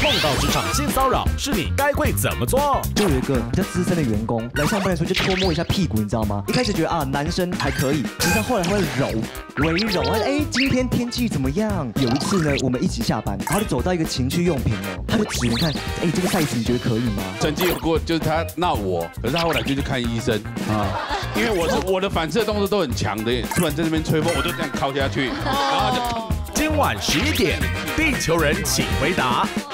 碰到职场性骚扰，是你该会怎么做？ 就有一个比较资深的员工来上班的时候就偷摸一下屁股，你知道吗？一开始觉得啊男生还可以，直到后来他会微揉，今天天气怎么样？有一次呢，我们一起下班，然后就走到一个情趣用品哦，他就指你看，这个 size 你觉得可以吗？ 曾经有过，就是他闹我，可是他后来就去看医生啊，因为我的反射动作都很强的，突然在那边吹风，我就这样靠下去，然后就。 今晚11点，地球人请回答。